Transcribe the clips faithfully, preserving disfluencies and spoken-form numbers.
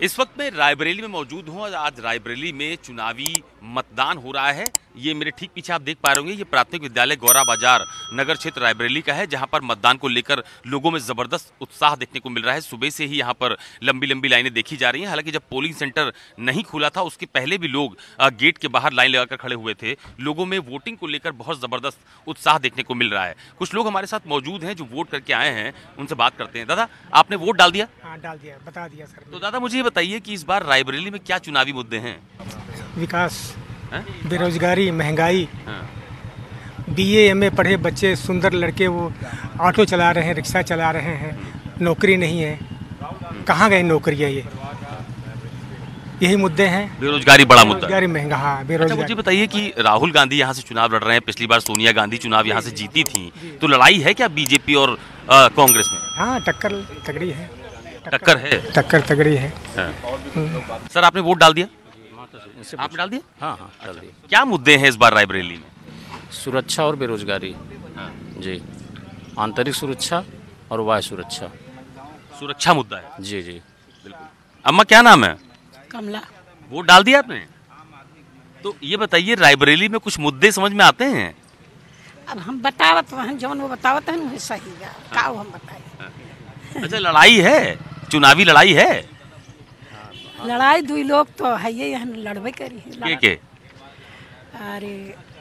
इस वक्त मैं रायबरेली में मौजूद हूँ और आज रायबरेली में चुनावी मतदान हो रहा है। ये मेरे ठीक पीछे आप देख पा रहे होंगे, ये प्राथमिक विद्यालय गौरा बाजार नगर क्षेत्र रायबरेली का है, जहां पर मतदान को लेकर लोगों में जबरदस्त उत्साह देखने को मिल रहा है। सुबह से ही यहां पर लंबी लंबी लाइनें देखी जा रही हैं। हालांकि जब पोलिंग सेंटर नहीं खुला था उसके पहले भी लोग गेट के बाहर लाइन लगाकर खड़े हुए थे। लोगों में वोटिंग को लेकर बहुत जबरदस्त उत्साह देखने को मिल रहा है। कुछ लोग हमारे साथ मौजूद हैं जो वोट करके आए हैं, उनसे बात करते हैं। दादा, आपने वोट डाल दिया? हाँ, डाल दिया, बता दिया सर। तो दादा मुझे ये बताइए कि इस बार रायबरेली में क्या चुनावी मुद्दे हैं? विकास, है? बेरोजगारी, महंगाई, हाँ। बीए एमए पढ़े बच्चे, सुंदर लड़के वो ऑटो चला रहे हैं, रिक्शा चला रहे हैं, नौकरी नहीं है। कहाँ गए नौकरियाँ? ये यही मुद्दे हैं। बेरोजगारी बड़ा मुद्दा, बेरोजगारी, महंगा। हाँ, अच्छा, बेरोजगारी। मुझे बताइए कि राहुल गांधी यहाँ से चुनाव लड़ रहे हैं। पिछली बार सोनिया गांधी चुनाव यहाँ से जीती थी, तो लड़ाई है क्या बीजेपी और आ, कांग्रेस में? हाँ, टक्कर तगड़ी है। टक्कर है, टक्कर तगड़ी है। हाँ। सर, आपने वोट डाल दिया? आपने डाल दिया? हाँ हाँ डाल दिया। क्या मुद्दे हैं इस बार रायबरेली में? सुरक्षा और बेरोजगारी। हाँ। जी, आंतरिक सुरक्षा और बाह्य सुरक्षा। सुरक्षा मुद्दा है। जी जी बिल्कुल। अम्मा, क्या नाम है? कमला। वोट डाल दिया आपने? तो ये बताइए, रायबरेली में कुछ मुद्दे समझ में आते हैं? अब हम बतावत हैं, जौन वो बतावत है ना सही है। का हम बताए? अच्छा, लड़ाई है, चुनावी लड़ाई है। लड़ाई दुई लोग तो है, ये हम लड़बे करी है। के के? अरे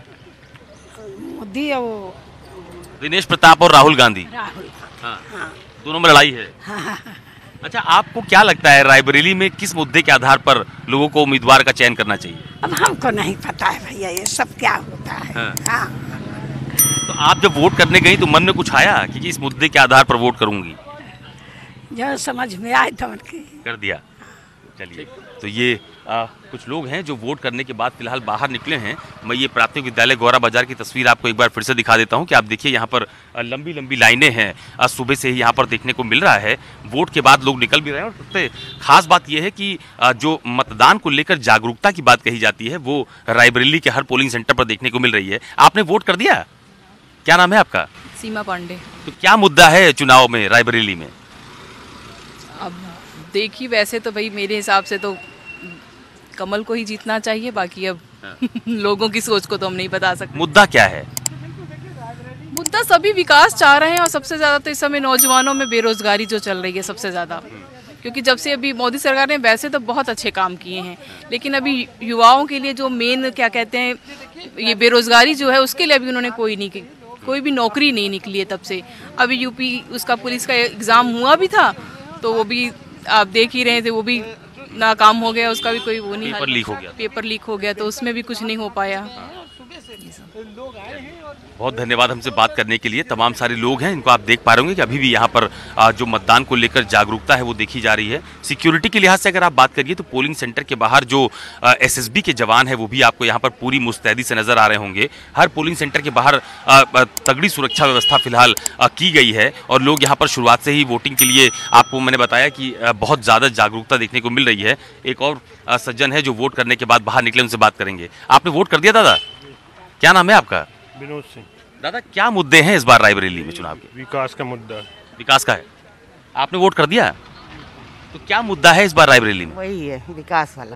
मोदी और दिनेश प्रताप और राहुल गांधी। राहुल। हाँ। हाँ। दोनों में लड़ाई है। हाँ, हाँ, हाँ। अच्छा, आपको क्या लगता है रायबरेली में किस मुद्दे के आधार पर लोगों को उम्मीदवार का चयन करना चाहिए? अब हमको नहीं पता है भैया, ये सब क्या होता है। हाँ। हाँ। तो आप जब वोट करने गई तो मन में कुछ आया कि इस मुद्दे के आधार पर वोट करूंगी? जो समझ में आए तो उनकी कर दिया। चलिए, तो ये आ, कुछ लोग हैं जो वोट करने के बाद फिलहाल बाहर निकले हैं। मैं ये प्राथमिक विद्यालय गौरा बाजार की तस्वीर आपको एक बार फिर से दिखा देता हूं कि आप देखिए यहाँ पर लंबी लंबी लाइनें हैं, सुबह से ही यहाँ पर देखने को मिल रहा है। वोट के बाद लोग निकल भी रहे हैं और सबसे खास बात यह है कि जो मतदान को लेकर जागरूकता की बात कही जाती है वो रायबरेली के हर पोलिंग सेंटर पर देखने को मिल रही है। आपने वोट कर दिया? क्या नाम है आपका? सीमा पांडे। तो क्या मुद्दा है चुनाव में रायबरेली में? अब देखिए, वैसे तो भाई मेरे हिसाब से तो कमल को ही जीतना चाहिए, बाकी अब लोगों की सोच को तो हम नहीं बता सकते। मुद्दा क्या है? मुद्दा सभी विकास चाह रहे हैं और सबसे ज्यादा तो इस समय नौजवानों में बेरोजगारी जो चल रही है सबसे ज्यादा, क्योंकि जब से अभी मोदी सरकार ने वैसे तो बहुत अच्छे काम किए हैं, लेकिन अभी युवाओं के लिए जो मेन क्या कहते हैं ये बेरोजगारी जो है उसके लिए अभी उन्होंने कोई नहीं की, कोई भी नौकरी नहीं निकली है तब से। अभी यूपी उसका पुलिस का एग्जाम हुआ भी था तो वो भी आप देख ही रहे थे, वो भी नाकाम हो गया, उसका भी कोई वो नहीं, पेपर लीक हो गया। पेपर लीक हो गया तो उसमें भी कुछ नहीं हो पाया। बहुत धन्यवाद हमसे बात करने के लिए। तमाम सारे लोग हैं, इनको आप देख पा रहे होंगे कि अभी भी यहाँ पर जो मतदान को लेकर जागरूकता है वो देखी जा रही है। सिक्योरिटी के लिहाज से अगर आप बात करिए तो पोलिंग सेंटर के बाहर जो एसएसबी के जवान है वो भी आपको यहाँ पर पूरी मुस्तैदी से नजर आ रहे होंगे। हर पोलिंग सेंटर के बाहर तगड़ी सुरक्षा व्यवस्था फिलहाल की गई है और लोग यहाँ पर शुरुआत से ही वोटिंग के लिए, आपको मैंने बताया कि बहुत ज़्यादा जागरूकता देखने को मिल रही है। एक और सज्जन है जो वोट करने के बाद बाहर निकले, उनसे बात करेंगे। आपने वोट कर दिया दादा? क्या नाम है आपका? विनोद सिंह। दादा, क्या मुद्दे हैं इस बार रायबरेली में चुनाव के? विकास का मुद्दा। विकास का है। आपने वोट कर दिया? तो क्या मुद्दा है इस बार रायबरेली में? वही है, विकास वाला।